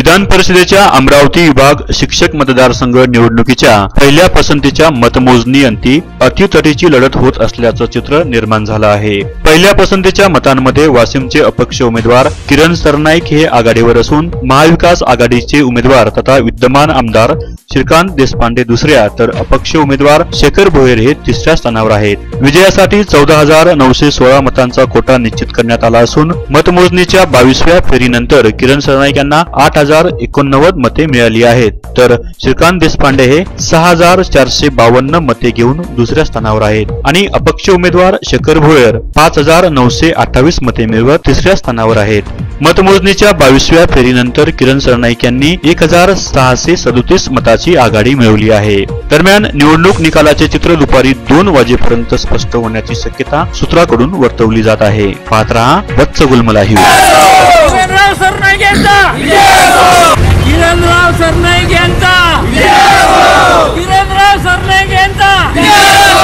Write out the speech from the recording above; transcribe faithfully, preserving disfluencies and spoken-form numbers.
विधान परिषदेच्या अमरावती विभाग शिक्षक मतदारसंघ निवडणुकीच्या पहिल्या पसंतीच्या मतमोजणी अंती अतितटीची लढत होत असल्याचं चित्र निर्माण झालं आहे। पहिल्या पसंतीच्या मतांमध्ये वाशिमचे अपक्ष उमेदवार किरण सरनाईक हे आघाडीवर असून महाविकास आघाडीचे उमेदवार तथा विद्यमान आमदार श्रीकांत देशपांडे दुसऱ्या तर अपक्ष उमेदवार शेखर भोयर हे तिसऱ्या स्थानावर आहेत। विजयासाठी चौदा हजार नऊशे सोळा मतांचा कोटा निश्चित करण्यात आला असून मतमोजणीच्या बावीसव्या फेरीनंतर किरण सरनाईक यांना आठ हजार एकोणनव्वद मते मिळाली आहेत, तर श्रीकांत देशपांडे हे सहा हजार चारशे बावन्न मते घेऊन दुसऱ्या स्थानावर आहेत आणि अपक्ष उमेदवार शेखर भोयर पाच हजार नऊशे अठ्ठावीस मते मिळवत तिसऱ्या स्थानावर आहेत। मतमोजणीच्या बावीसव्या फेरीनंतर किरण सरनाईक यांनी एक हजार सहाशे सदोतीस मताची आघाडी मिळवली आहे। दरम्यान निवडणूक निकालाचे चित्र दुपारी दोन वाजेपर्यंत स्पष्ट होण्याची शक्यता सूत्राकडून वर्तवली जात आहे। पाहत रहा वत्स गुलमला ही किरणराव सरनाईक यांचा किरणराव सरनाईक यांचा किरणराव सरनाईक यांचा